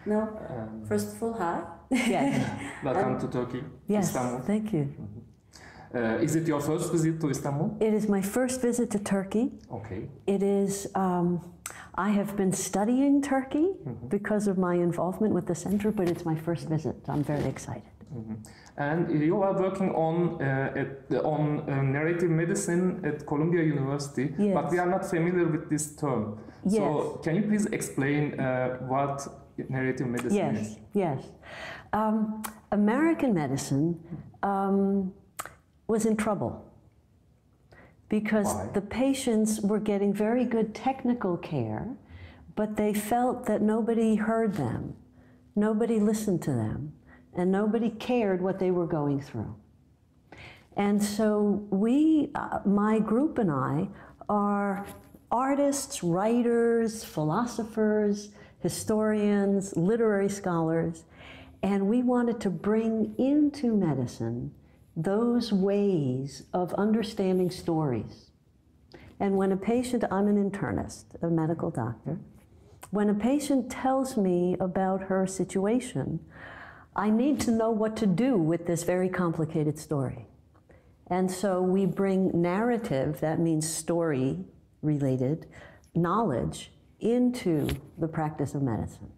No. First of all, hi. Yes. Welcome to Turkey, Yes, Istanbul. thank you. Is it your first visit to Istanbul? It is my first visit to Turkey. Okay. It is, I have been studying Turkey because of my involvement with the center, but it's my first visit. I'm very excited. And you are working on narrative medicine at Columbia University, Yes. but we are not familiar with this term. Yes. So can you please explain what narrative medicine is? Yes. American medicine was in trouble because Why? the patients were getting very good technical care, but they felt that nobody heard them, nobody listened to them, and nobody cared what they were going through. And so we, my group and I, are artists, writers, philosophers, historians, literary scholars, and we wanted to bring into medicine those ways of understanding stories. And when a patient, I'm an internist, a medical doctor, when a patient tells me about her situation, I need to know what to do with this very complicated story. And so we bring narrative, that means story-related, knowledge into the practice of medicine.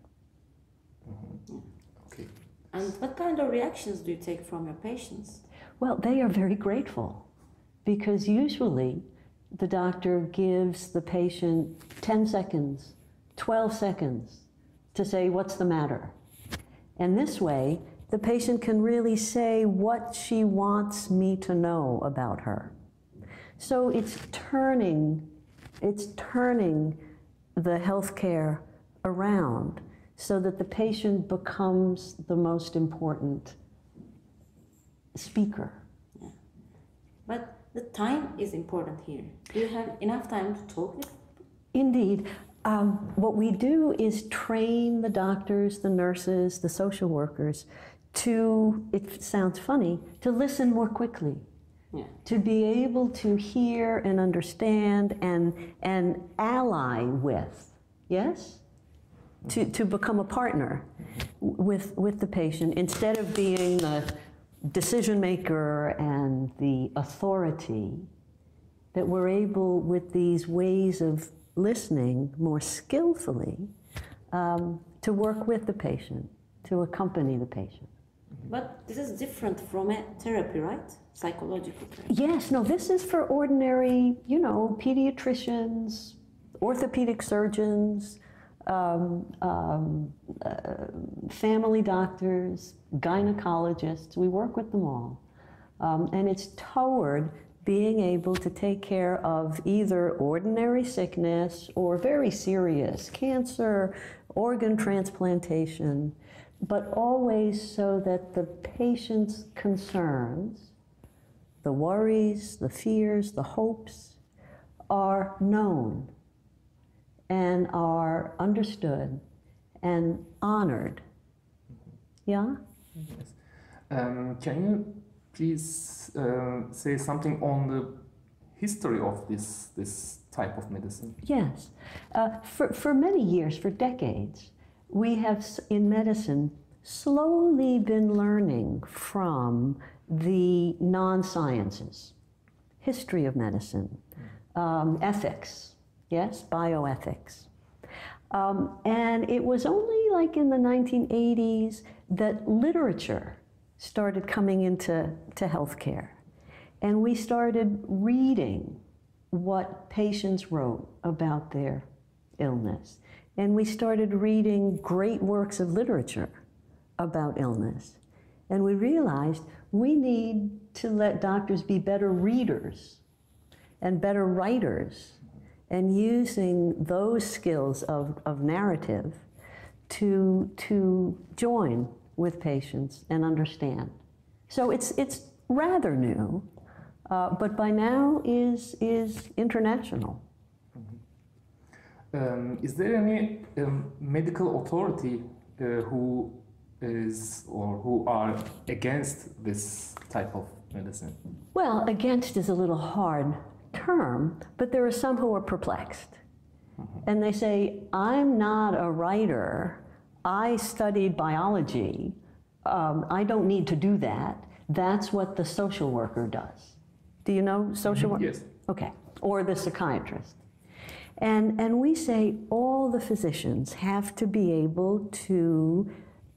Okay. And what kind of reactions do you take from your patients? Well, they are very grateful because usually the doctor gives the patient 10 seconds, 12 seconds to say, what's the matter? And this way, the patient can really say what she wants me to know about her. So it's turning the healthcare around so that the patient becomes the most important speaker. Yeah. But the time is important here. Do you have enough time to talk with people? Indeed. What we do is train the doctors, the nurses, the social workers to, it sounds funny, to listen more quickly. Yeah. To be able to hear and understand and ally with, yes? To become a partner with the patient instead of being the decision maker and the authority, that we're able with these ways of listening more skillfully to work with the patient, to accompany the patient. But this is different from a therapy, right? Psychological therapy. Yes, no, this is for ordinary, you know, pediatricians, orthopedic surgeons, family doctors, gynecologists. We work with them all. And it's toward being able to take care of either ordinary sickness or very serious cancer, organ transplantation, but always so that the patient's concerns, the worries, the fears, the hopes, are known and are understood and honored. Yeah? Yes. Can you please say something on the history of this type of medicine? Yes. For many years, for decades, we have in medicine slowly been learning from the non-sciences, history of medicine, ethics, yes, bioethics. And it was only like in the 1980s that literature started coming into healthcare. And we started reading what patients wrote about their illness. And we started reading great works of literature about illness. And we realized we need to let doctors be better readers and better writers, and using those skills of narrative to join with patients and understand. So it's rather new, but by now is international. Is there any medical authority who is or who are against this type of medicine? Well, against is a little hard term, but there are some who are perplexed. And they say, I'm not a writer, I studied biology. I don't need to do that. That's what the social worker does. Do you know social work? Yes. Okay. Or the psychiatrist. And we say all the physicians have to be able to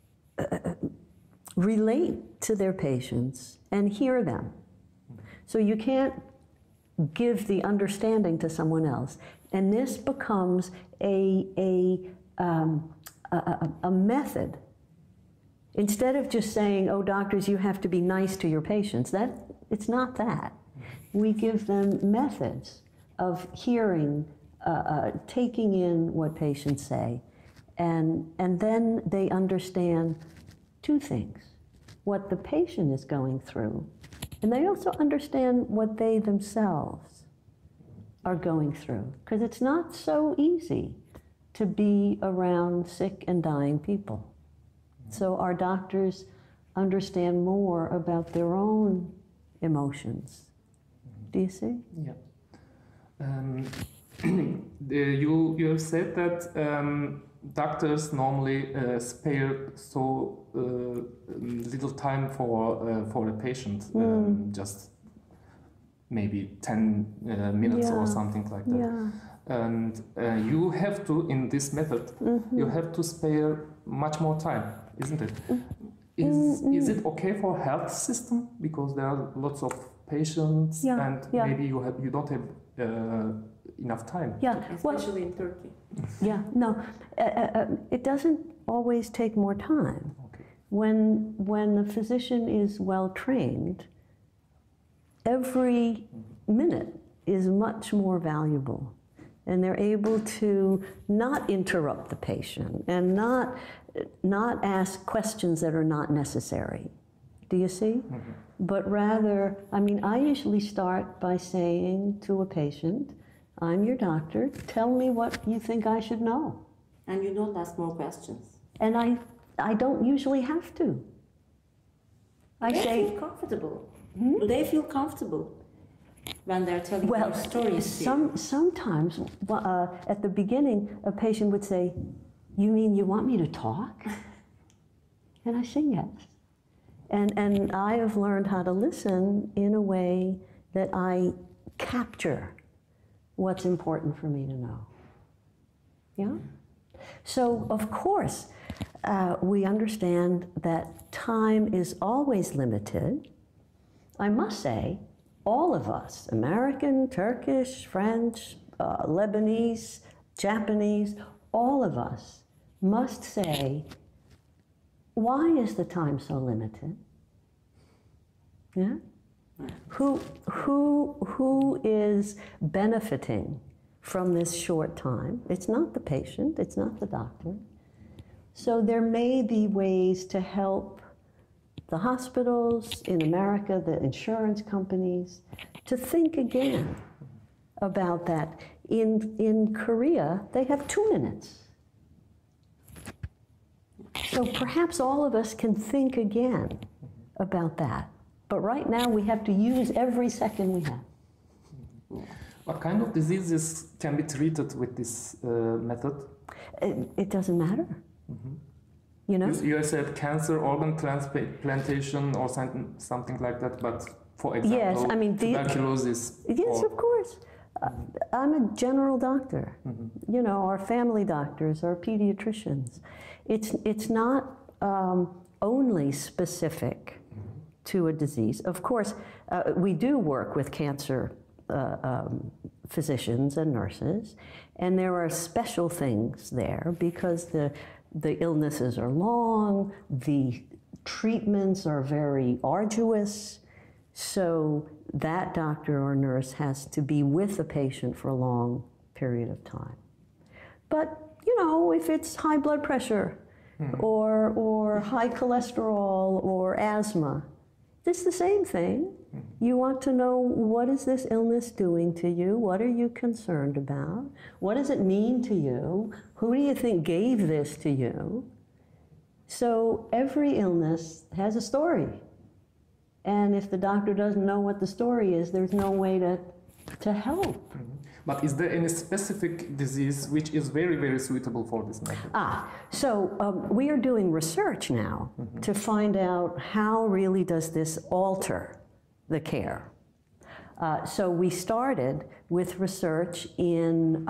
relate to their patients and hear them. So you can't give the understanding to someone else. And this becomes a method. Instead of just saying, oh, doctors, you have to be nice to your patients, it's not that. We give them methods of hearing, taking in what patients say, and then they understand two things: what the patient is going through, and they also understand what they themselves are going through. Because it's not so easy to be around sick and dying people. So our doctors understand more about their own emotions. Do you see? Yeah. You have said that doctors normally spare so little time for a patient, just maybe 10 minutes or something like that. Yeah. And you have to, in this method, you have to spare much more time, isn't it? Is it okay for health system, because there are lots of patients and maybe you don't have enough time? Yeah, Especially in Turkey. Yeah, no, it doesn't always take more time. Okay. When the physician is well trained, every minute is much more valuable. And they're able to not interrupt the patient and not ask questions that are not necessary. Do you see? But rather, I mean, I usually start by saying to a patient, I'm your doctor, tell me what you think I should know. And you don't ask more questions. And I don't usually have to. Do they feel comfortable? Do they feel comfortable when they're telling their stories? Sometimes at the beginning, a patient would say, you mean you want me to talk? And I say yes. And I have learned how to listen in a way that I capture what's important for me to know. Yeah? So, of course, we understand that time is always limited. I must say, all of us, American, Turkish, French, Lebanese, Japanese, all of us must say, why is the time so limited? Yeah? Who is benefiting from this short time? It's not the patient, it's not the doctor. So there may be ways to help the hospitals in America, the insurance companies, to think again about that. In Korea, they have 2 minutes. So perhaps all of us can think again about that. But right now we have to use every second we have. What kind of diseases can be treated with this method? It doesn't matter. You know? You said cancer, organ transplantation, or something like that, but for example, yes, I mean, tuberculosis. Yes, of course. I'm a general doctor. You know, our family doctors, our pediatricians. It's not only specific to a disease. Of course, we do work with cancer physicians and nurses, and there are special things there because the illnesses are long, the treatments are very arduous, so that doctor or nurse has to be with the patient for a long period of time. But, you know, if it's high blood pressure or high cholesterol or asthma, it's the same thing. You want to know, what is this illness doing to you? What are you concerned about? What does it mean to you? Who do you think gave this to you? So every illness has a story. And if the doctor doesn't know what the story is, there's no way to to help. But is there any specific disease which is very, very suitable for this method? We are doing research now to find out how really does this alter the care. So we started with research in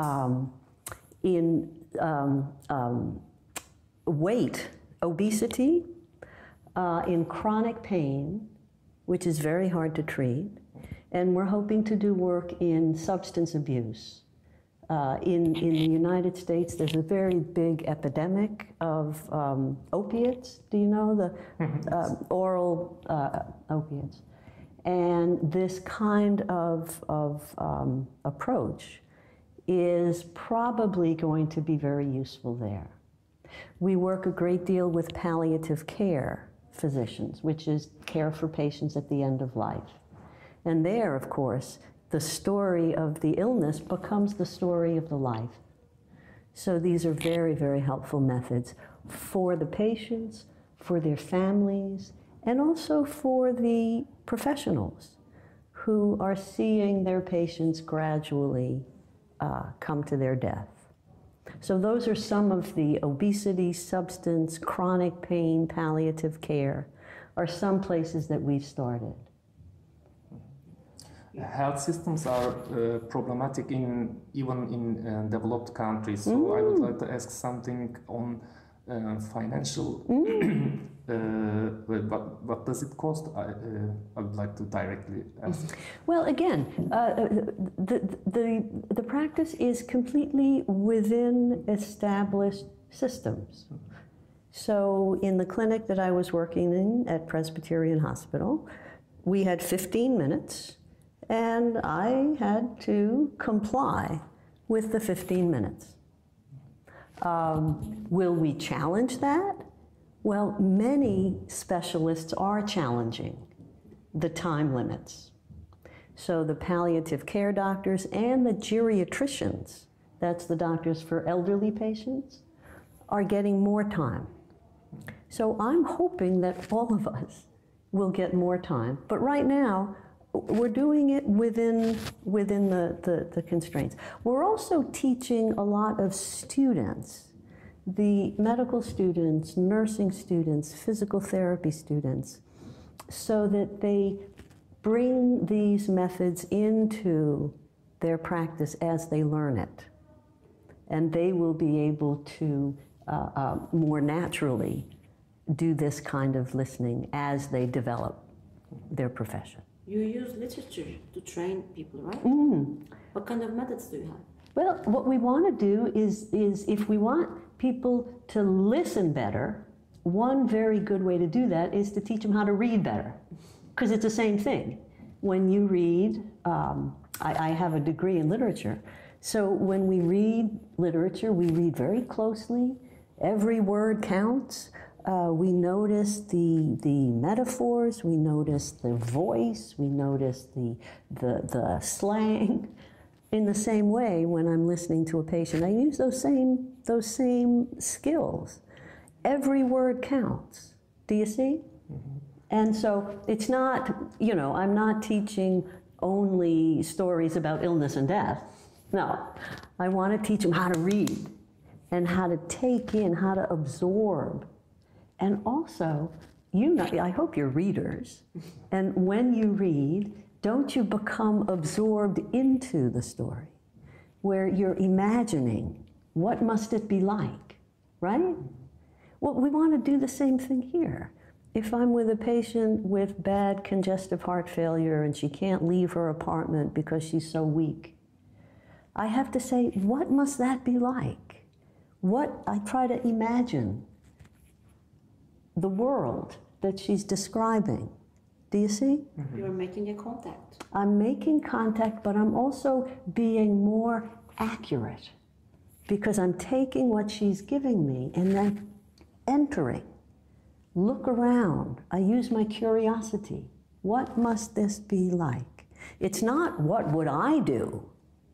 weight, obesity, in chronic pain, which is very hard to treat, and we're hoping to do work in substance abuse. In the United States, there's a very big epidemic of opiates. Do you know the oral opiates? And this kind of approach is probably going to be very useful there. We work a great deal with palliative care physicians, which is care for patients at the end of life. And there, of course, the story of the illness becomes the story of the life. So these are very, very helpful methods for the patients, for their families, and also for the professionals who are seeing their patients gradually come to their death. So those are some of the obesity, substance, chronic pain, palliative care, are some places that we've started. Health systems are problematic even in developed countries. So I would like to ask something on financial. What does it cost? I would like to directly ask. Well, again, the practice is completely within established systems. So in the clinic that I was working in at Presbyterian Hospital, we had 15 minutes, and I had to comply with the 15 minutes. Will we challenge that? Well, many specialists are challenging the time limits. So the palliative care doctors and the geriatricians, that's the doctors for elderly patients, are getting more time. So I'm hoping that all of us will get more time. But right now, we're doing it within the constraints. We're also teaching a lot of students, the medical students, nursing students, physical therapy students, so that they bring these methods into their practice as they learn it. And they will be able to more naturally do this kind of listening as they develop their profession. You use literature to train people, right? What kind of methods do you have? Well, what we want to do is if we want people to listen better, one very good way to do that is to teach them how to read better, because it's the same thing. When you read, I have a degree in literature, so when we read literature, we read very closely. Every word counts. We notice the metaphors, we notice the voice, we notice the slang. In the same way, when I'm listening to a patient, I use those same skills. Every word counts. Do you see? And so it's not, I'm not teaching only stories about illness and death. No, I want to teach them how to read and how to take in, how to absorb. And also, I hope you're readers, and when you read, don't you become absorbed into the story, where you're imagining, what must it be like, right? Well, we want to do the same thing here. If I'm with a patient with bad congestive heart failure and she can't leave her apartment because she's so weak, I have to say, what must that be like? I try to imagine the world that she's describing. Do you see? You're making a contact. I'm making contact, but I'm also being more accurate, because I'm taking what she's giving me and then entering. Look around. I use my curiosity. What must this be like? It's not, what would I do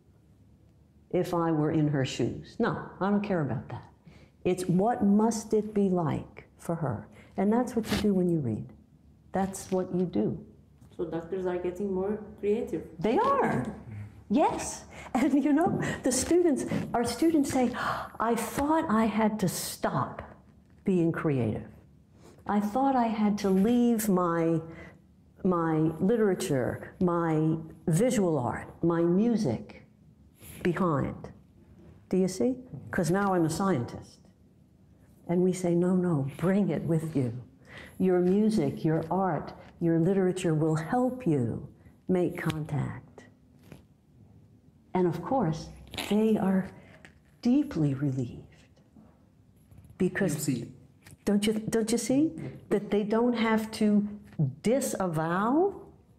if I were in her shoes? No, I don't care about that. It's what must it be like for her. And that's what you do when you read. That's what you do. So doctors are getting more creative. They are. Yes. And you know, our students say, I thought I had to stop being creative. I thought I had to leave my literature, my visual art, my music behind. Do you see? Because now I'm a scientist. And we say, no, no, bring it with you. Your music, your art, your literature will help you make contact. And of course, they are deeply relieved. Because, You see. don't you see? Yeah. That they don't have to disavow,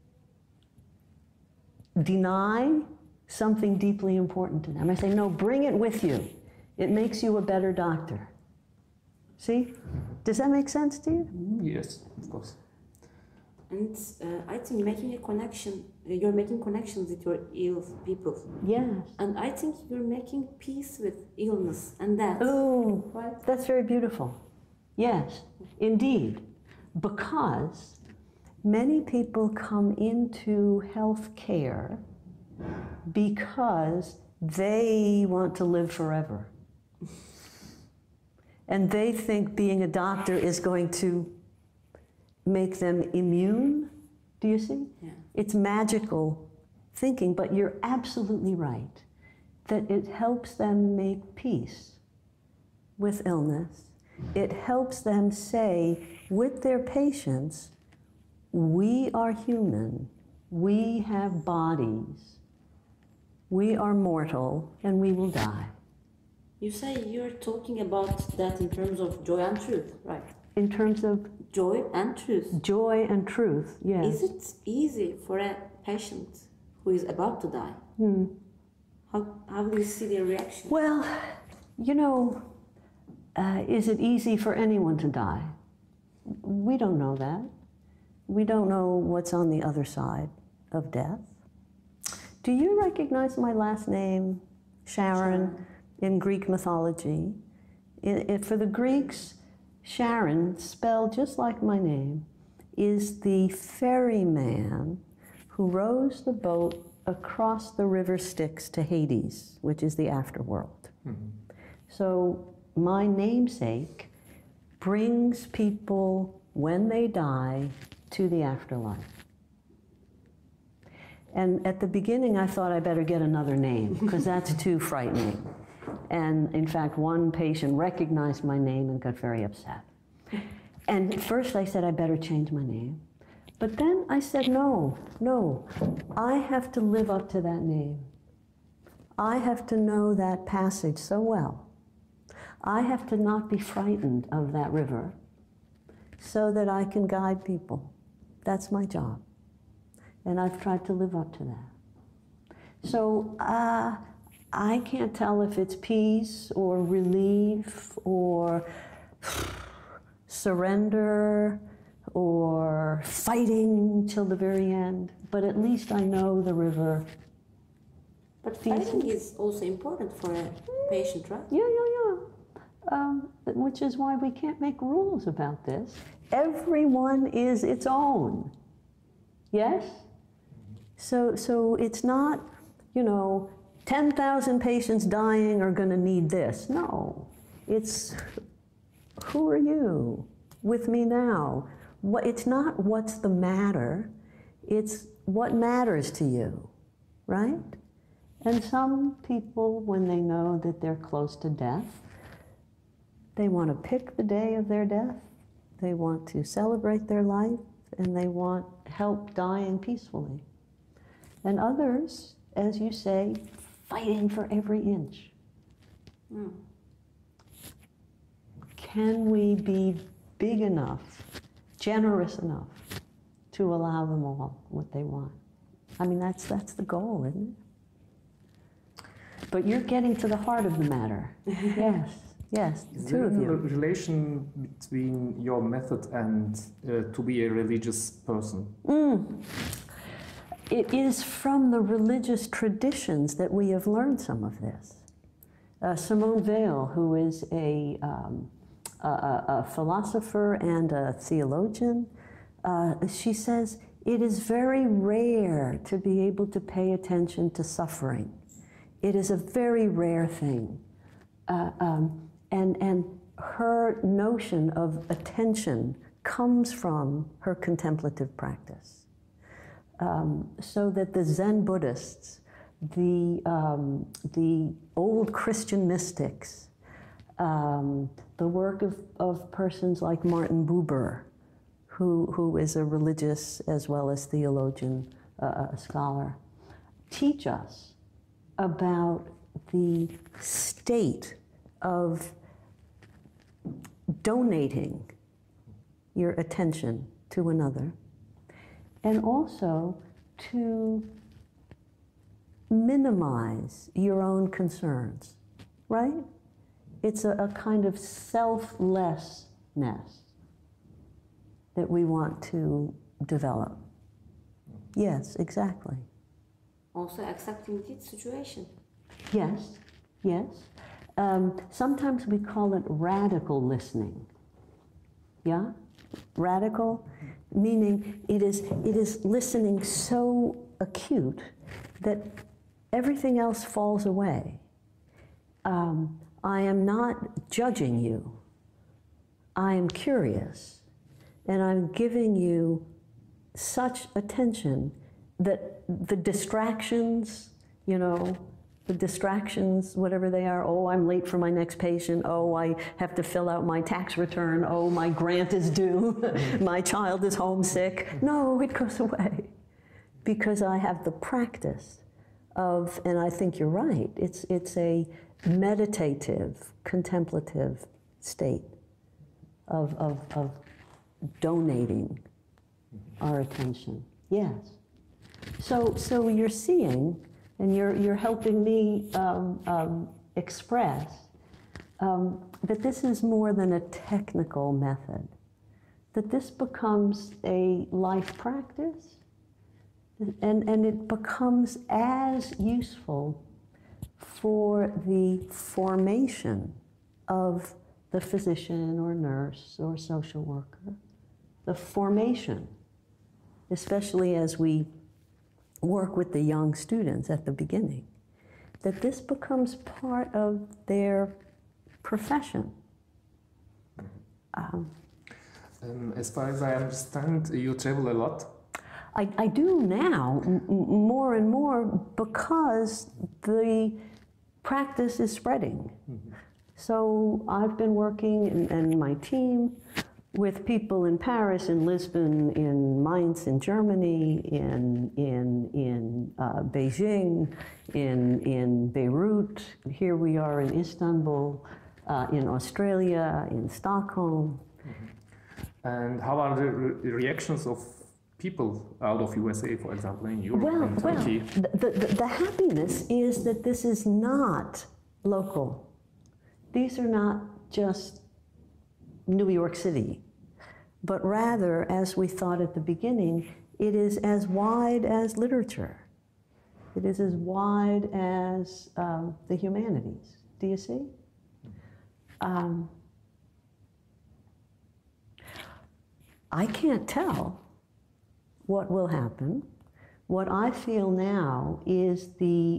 deny something deeply important to them. I say, no, bring it with you. It makes you a better doctor. See? Does that make sense to you? Yes, of course. And I think making a connection, you're making connections with your ill people. Yes. And I think you're making peace with illness and death. Oh, Right? that's very beautiful. Yes, indeed. Because many people come into health care because they want to live forever. And they think being a doctor is going to make them immune. Do you see? Yeah. It's magical thinking, but you're absolutely right that it helps them make peace with illness. It helps them say with their patients, we are human, we have bodies, we are mortal, and we will die. You say you're talking about that in terms of joy and truth, right? In terms of Joy and truth. joy and truth, yes. Is it easy for a patient who is about to die? How do you see their reaction? Well, you know, is it easy for anyone to die? We don't know that. We don't know what's on the other side of death. Do you recognize my last name, Charon, in Greek mythology? For the Greeks, Charon, spelled just like my name, is the ferryman who rows the boat across the river Styx to Hades, which is the afterworld. So my namesake brings people, when they die, to the afterlife. And at the beginning, I thought I better get another name, because that's too frightening. And in fact, one patient recognized my name and got very upset. And at first I said I better change my name. But then I said, no, I have to live up to that name. I have to know that passage so well. I have to not be frightened of that river so that I can guide people. That's my job. And I've tried to live up to that. So I can't tell if it's peace or relief or surrender or fighting till the very end, but at least I know the river. But fighting is also important for a patient, right? Yeah. Which is why we can't make rules about this. Everyone is its own. Yes? So it's not, 10,000 patients dying are going to need this. No. It's, who are you with me now? It's not what's the matter. It's what matters to you, right? And some people, when they know that they're close to death, they want to pick the day of their death. They want to celebrate their life, and they want help dying peacefully. And others, as you say, fighting for every inch. Can we be big enough, generous enough, to allow them all what they want? I mean, that's the goal, isn't it? But you're getting to the heart of the matter. Yes, the two of Is there a you. relation between your method and to be a religious person? It is from the religious traditions that we have learned some of this. Simone Weil, who is a philosopher and a theologian, she says It is very rare to be able to pay attention to suffering. It is a very rare thing. And her notion of attention comes from her contemplative practice. So that the Zen Buddhists, the old Christian mystics, the work of persons like Martin Buber, who is a religious as well as theologian scholar, teach us about the state of donating your attention to another, and also to minimize your own concerns, right? It's a kind of selflessness that we want to develop. Yes, exactly. Also accepting the situation. Yes, yes. Sometimes we call it radical listening. Yeah? Radical, meaning it is listening so acute that everything else falls away. I am not judging you. I am curious, and I'm giving you such attention that the distractions, the distractions, whatever they are, oh, I'm late for my next patient, oh, I have to fill out my tax return, oh, my grant is due, my child is homesick. No, it goes away because I have the practice of, and I think you're right, it's a meditative, contemplative state of donating our attention. Yes. So you're seeing, and you're helping me express that this is more than a technical method, that this becomes a life practice, and it becomes as useful for the formation of the physician or nurse or social worker, the formation, especially as we work with the young students at the beginning, that this becomes part of their profession. As far as I understand, you travel a lot. I do now, more and more, because the practice is spreading. Mm-hmm. So I've been working, and my team, with people in Paris, in Lisbon, in Mainz, in Germany, in Beijing, in Beirut. Here we are in Istanbul, in Australia, in Stockholm. Mm-hmm. And how are the reactions of people out of USA, for example, in Europe and Turkey? The happiness is that this is not local. These are not just New York City, but rather, as we thought at the beginning, it is as wide as literature. It is as wide as the humanities. Do you see? I can't tell what will happen. What I feel now is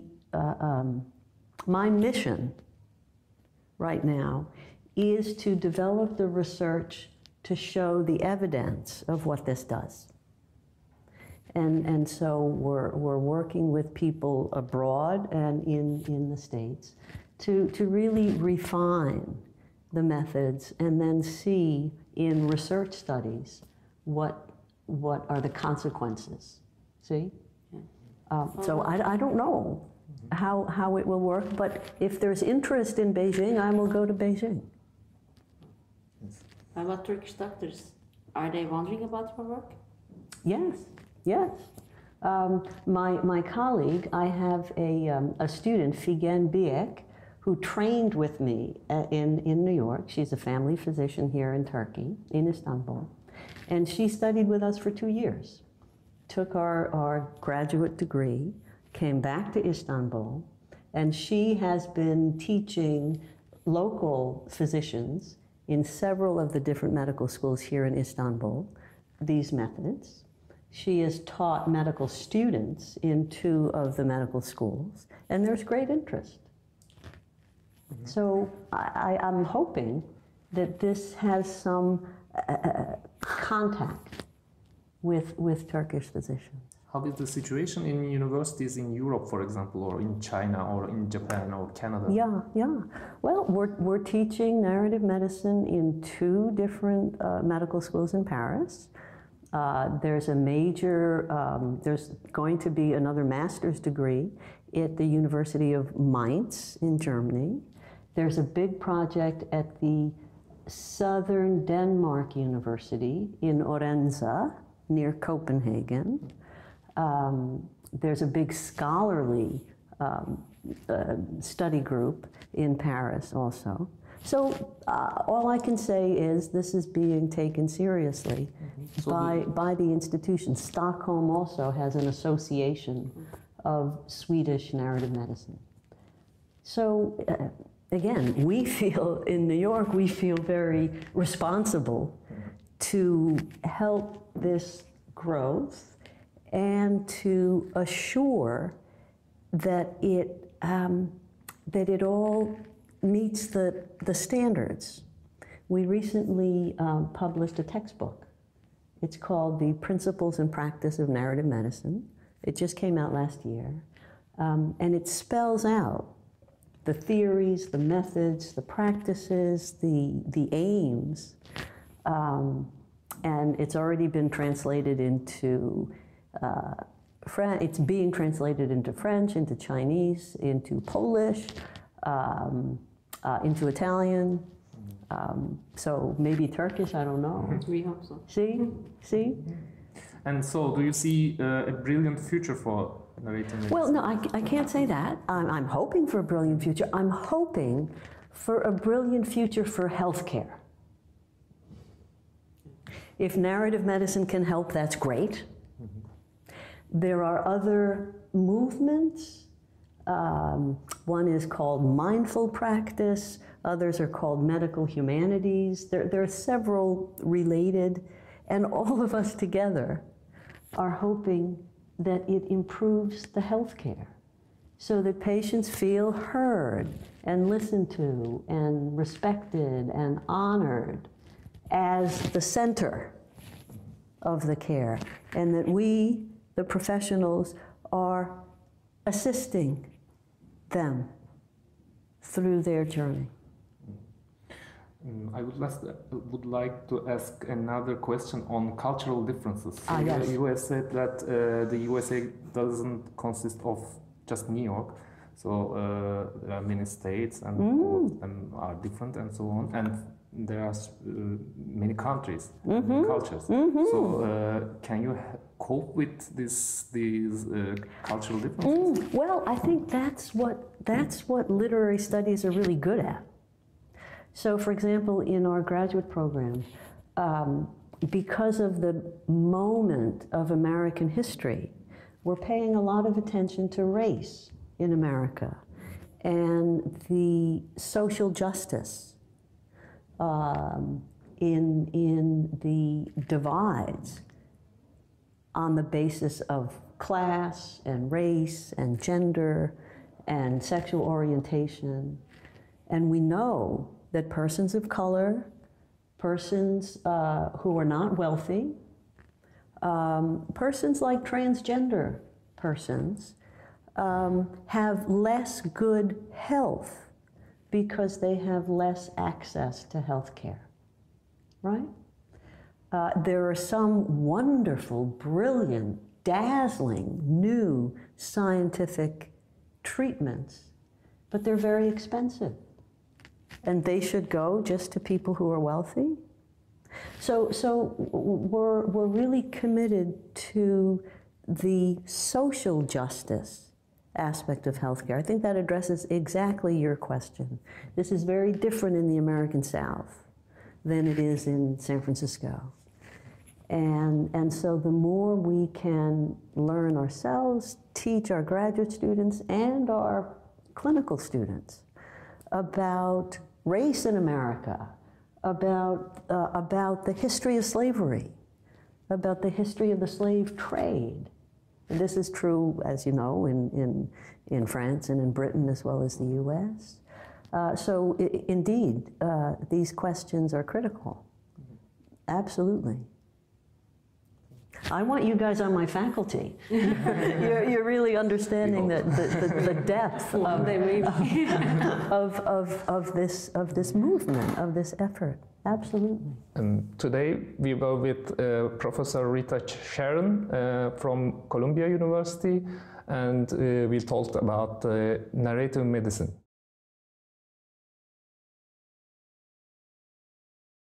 my mission right now is to develop the research to show the evidence of what this does. And so we're working with people abroad and in the States to really refine the methods and then see in research studies what are the consequences. See? So I don't know how it will work, but if there's interest in Beijing, I will go to Beijing. How about Turkish doctors? Are they wondering about your work? Yes, yes. My colleague, I have a student, Figen Biek, who trained with me in New York. She's a family physician here in Turkey, in Istanbul. And she studied with us for 2 years, took our graduate degree, came back to Istanbul, and she has been teaching local physicians in several of the different medical schools here in Istanbul these methods. She has taught medical students in 2 of the medical schools, and there's great interest. So I'm hoping that this has some contact with Turkish physicians. How is the situation in universities in Europe, for example, or in China, or in Japan, or Canada? Yeah. Well, we're teaching narrative medicine in 2 different medical schools in Paris. There's a major, there's going to be another master's degree at the University of Mainz in Germany. There's a big project at the Southern Denmark University in Odense, near Copenhagen. There's a big scholarly study group in Paris also. So all I can say is this is being taken seriously by the institution. Stockholm also has an association of Swedish narrative medicine. So again, we feel in New York, we feel very responsible to help this growth and to assure that it all meets the standards. We recently published a textbook. It's called The Principles and Practice of Narrative Medicine. It just came out last year. And it spells out the theories, the methods, the practices, the aims. And it's already been translated into it's being translated into French, into Chinese, into Polish, into Italian, so maybe Turkish, I don't know. We hope so. See? And so, do you see a brilliant future for narrative medicine? Well, no, I can't say that. I'm hoping for a brilliant future. I'm hoping for a brilliant future for healthcare. If narrative medicine can help, that's great. There are other movements. One is called mindful practice. Others are called medical humanities. There are several related, and all of us together are hoping that it improves the healthcare so that patients feel heard and listened to and respected and honored as the center of the care, and that we, the professionals, are assisting them through their journey. I would like to ask another question on cultural differences. Yes. You have said that the USA doesn't consist of just New York, so there are many states and all of them are different and so on, and there are many countries, many cultures. So can you cope with these cultural differences? Well, I think that's what literary studies are really good at. So, for example, in our graduate program, because of the moment of American history, we're paying a lot of attention to race in America and the social justice in the divides on the basis of class and race and gender and sexual orientation. And we know that persons of color, persons who are not wealthy, persons like transgender persons have less good health because they have less access to health care, right? There are some wonderful, brilliant, dazzling, new scientific treatments, but they're very expensive. And they should go just to people who are wealthy. So we're really committed to the social justice aspect of healthcare. I think that addresses exactly your question. This is very different in the American South than it is in San Francisco. And so the more we can learn ourselves, teach our graduate students and our clinical students about race in America, about the history of slavery, about the history of the slave trade. And this is true, as you know, in France and in Britain as well as the US. So indeed, these questions are critical. Absolutely. I want you guys on my faculty. You're really understanding the depth of this movement, of this effort. Absolutely. And today we were with Professor Rita Charon from Columbia University, and we talked about narrative medicine.